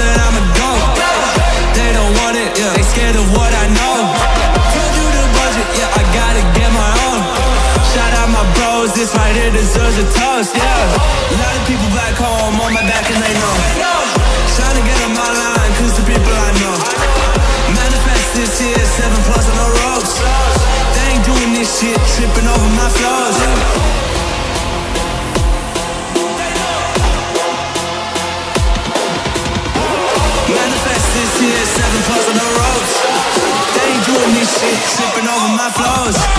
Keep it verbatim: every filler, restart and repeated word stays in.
that I'm a goat. They don't want it, yeah, they scared of what I know. Told you the budget, yeah, I gotta get my own. Shout out my bros, this right here deserves a toast, yeah. A lot of people back home on my back and they know. Trying to get on my line, cause the people I know. Manifest this year, seven plus on the ropes. They ain't doing this shit, tripping over my flows. Manifest this year, seven plus on the ropes. They ain't doing this shit, tripping over my flows.